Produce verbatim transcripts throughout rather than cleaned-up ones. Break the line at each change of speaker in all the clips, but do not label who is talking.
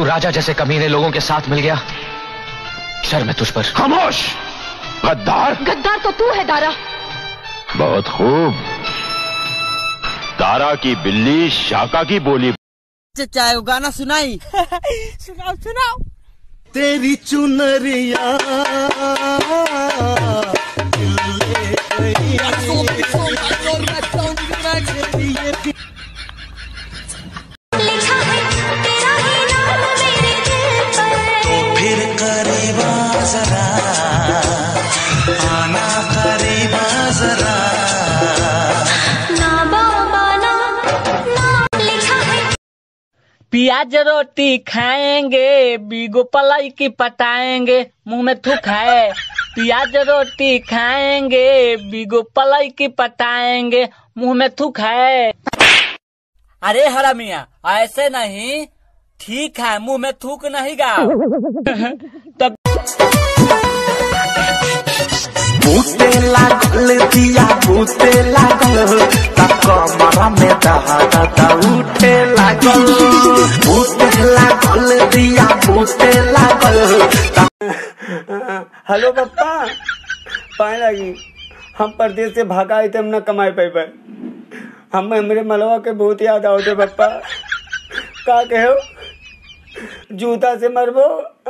राजा जैसे कमीने लोगों के साथ मिल गया, शर्म है तुझ पर।
खामोश गद्दार।
गद्दार तो तू है दारा।
बहुत खूब। दारा की बिल्ली शाका की बोली।
चाहे वो गाना सुनाई। सुनाओ सुनाओ।
तेरी चुनरिया फिर करीबा जरा आना करीबा जरा ना बाबा ना ना लिखा है।
प्याज रोटी खाएंगे बीगो पलाई की पटाएंगे मुंह में थूक है। प्याज रोटी खाएंगे बीगो पलाई की पटाएंगे मुंह में थूक है। अरे हरामिया ऐसे नहीं, ठीक है मुंह में थूक नहीं गाओ। तब
बूते लागल दिया बूते लागल तब कमरा में दहाड़ा उठे लागल। बूते लागल दिया बूते लागल।
हेलो पप्पा, पाए लगी हम परदेश से भागा आए थे, हम न कमाए पाए पाए हम मेरे मलवा के बहुत याद आओ थे पप्पा। का कहो जूता से मरबो।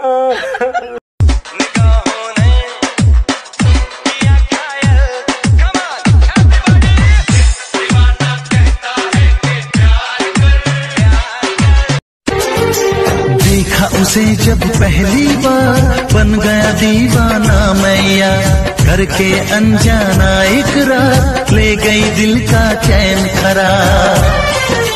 देखा उसे जब पहली बार बन गया दीवाना मैया, करके अनजाना इकरार ले गई दिल का चैन खराब।